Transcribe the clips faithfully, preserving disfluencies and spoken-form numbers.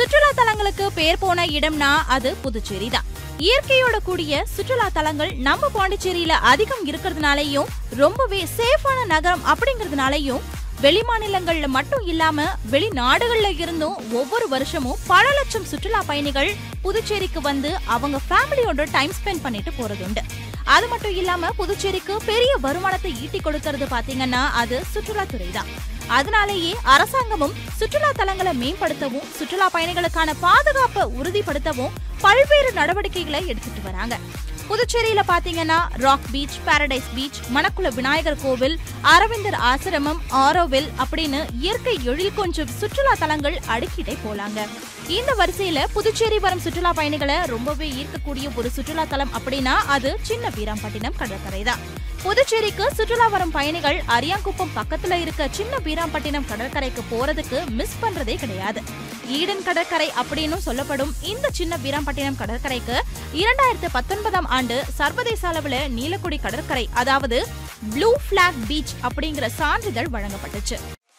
சுற்றுலா தலங்களுக்கு பேர் போன இடம்னா அது புதுச்சேரி தான். இயற்கையோட கூடிய சுற்றுலா தலங்கள் நம்ம பாண்டிச்சேரியில அதிகம் இருக்கிறதுனாலயும் ரொம்பவே சேஃபான நகரம் அப்படிங்கறதுனாலயும் வெளிமாநிலங்கள்ல மட்டும் இல்லாம வெளிநாடுகள்ல இருந்தும் ஒவ்வொரு வருஷமும் பல லட்சம் சுற்றுலா பயணிகள் புதுச்சேரிக்கு வந்து அவங்க ஃபேமிலியோட டைம் ஸ்பெண்ட் பண்ணிட்டு போறது உண்டு. அது மட்டும் இல்லாம புதுச்சேரிக்கு பெரிய வருமானத்தை ஈட்டி கொடுக்கறது பாத்தீங்கன்னா அது சுற்றுலாத்துறை தான். அதனாலேயே அரசாங்கமும் சுற்றுலா தலங்களை மேம்படுத்தவும் சுற்றுலா பயணிகளுக்கான பாதுகாப்பை உறுதிப்படுத்தவும் பல்வேறு நடவடிக்கைகளை எடுத்துட்டு வராங்க. புதுச்சேரியில பாத்தீங்கன்னா rock beach, paradise beach, Manakula Vinayagar கோவில், அரவிந்தர் ஆசிரமம், ஆரோவில் அப்படின்னு இயற்கை எழில் கொஞ்சம் சுற்றுலா தலங்கள் அடுக்கிட்டே போலாங்க. இந்த வரிசையில புதுச்சேரி வரும் சுற்றுலா பயணிகளை ரொம்பவே ஈர்க்கக்கூடிய ஒரு சுற்றுலா தலம் அப்படின்னா அது சின்ன வீராம்பட்டினம் கடற்கரை தான். புதுச்சேரிக்கு சுற்றுலா வரும் பயணிகள் அரியாங்குப்பம் பக்கத்துல இருக்க சின்ன வீராம்பட்டினம் கடற்கரைக்கு போறதுக்கு மிஸ் பண்றதே கிடையாது. ஈடன் கடற்கரை அப்படின்னு சொல்லப்படும் இந்த சின்ன வீராம்பட்டினம் கடற்கரைக்கு இரண்டாயிரத்தி பத்தொன்பதாம் ஆண்டு சர்வதேச அளவுல நீலக்குடி கடற்கரை அதாவது ப்ளூ பிளாக் பீச் அப்படிங்கிற சான்றிதழ் வழங்கப்பட்டுச்சு.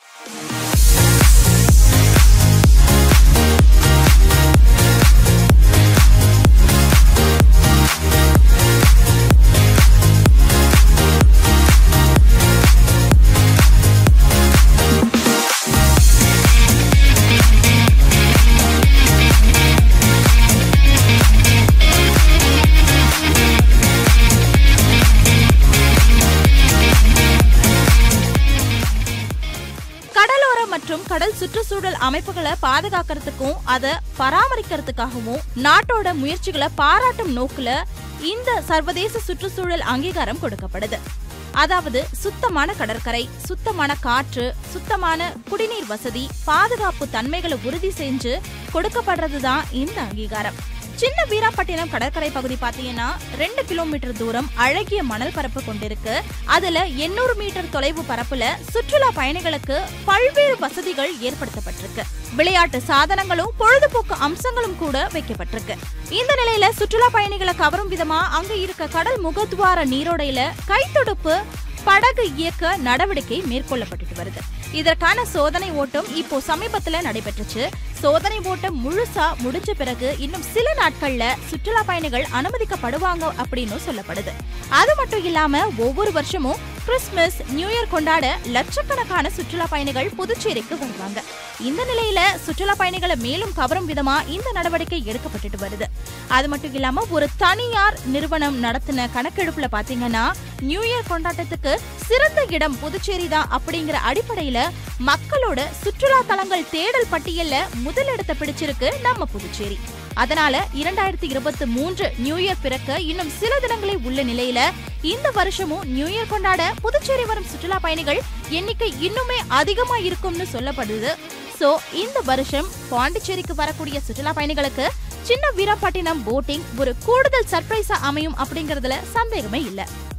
மற்றும் கடல் சுற்றுச்சூழல் அமைப்புகளை பாதுகாக்கிறதுக்கும் அதை பராமரிக்கிறதுக்காகவும் நாட்டோட முயற்சிகளை பாராட்டும் நோக்குல இந்த சர்வதேச சுற்றுச்சூழல் அங்கீகாரம் கொடுக்கப்படுது. அதாவது சுத்தமான கடற்கரை, சுத்தமான காற்று, சுத்தமான குடிநீர் வசதி, பாதுகாப்பு தன்மைகளை உறுதி செஞ்சு கொடுக்கப்படுறதுதான் இந்த அங்கீகாரம். சின்ன வீராம்பட்டினம் கடற்கரை பகுதி பாத்தீங்கன்னா ரெண்டு கிலோமீட்டர் தூரம் அழகிய மணல் பரப்பு கொண்டிருக்கு. அதுல எண்ணூறு மீட்டர் தொலைவு பரப்புல சுற்றுலா பயணிகளுக்கு பல்வேறு வசதிகள் ஏற்படுத்தப்பட்டிருக்கு. விளையாட்டு சாதனங்களும் பொழுதுபோக்கு அம்சங்களும் கூட வைக்கப்பட்டிருக்கு. இந்த நிலையில சுற்றுலா பயணிகளை கவரும் விதமா அங்க இருக்க கடல் முகத்வார நீரோடையில கைத்தொடுப்பு படகு இயக்க நடவடிக்கை மேற்கொள்ளப்பட்டு வருது. இதற்கான சோதனை ஓட்டம் இப்போ சமீபத்துல நடைபெற்றுச்சு. சோதனை ஓட்டம் முழுசா முடிஞ்ச பிறகு இன்னும் சில நாட்கள்ல சுற்றுலா பயணிகள் அனுமதிக்கப்படுவாங்க அப்படின்னு சொல்லப்படுது. அது மட்டும் இல்லாம ஒவ்வொரு வருஷமும் கிறிஸ்துமஸ், நியூ இயர் கொண்டாட லட்சக்கணக்கான சுற்றுலா பயணிகள் புதுச்சேரிக்கு வருவாங்க. இந்த நிலையில சுற்றுலா பயணிகளை மேலும் கவரும் விதமா இந்த நடவடிக்கை எடுக்கப்பட்டு வருது. அது மட்டும் இல்லாம ஒரு தனியார் நிறுவனம் நடத்தின கணக்கெடுப்புல பாத்தீங்கன்னா நியூ இயர் கொண்டாட்டத்துக்கு சிறந்த இடம் புதுச்சேரி தான் அப்படிங்கிற அடிப்படையில மக்களோட சுற்றுலா தலங்கள் தேடல் பட்டியல்ல முதலிடத்தை பிடிச்சிருக்கு நம்ம புதுச்சேரி. அதனால இரண்டாயிரத்தி இருபத்தி மூன்று நியூ இயர் பிறக்க இன்னும் சில தினங்களே உள்ள நிலையில இந்த வருஷமும் நியூ இயர் கொண்டாட புதுச்சேரி வரும் சுற்றுலா பயணிகள் எண்ணிக்கை இன்னுமே அதிகமா இருக்கும்னு சொல்லப்படுது. சோ இந்த வருஷம் பாண்டிச்சேரிக்கு வரக்கூடிய சுற்றுலா பயணிகளுக்கு சின்ன வீராம்பட்டினம் போட்டிங் ஒரு கூடுதல் சர்ப்ரைஸா அமையும் அப்படிங்கறதுல சந்தேகமே இல்ல.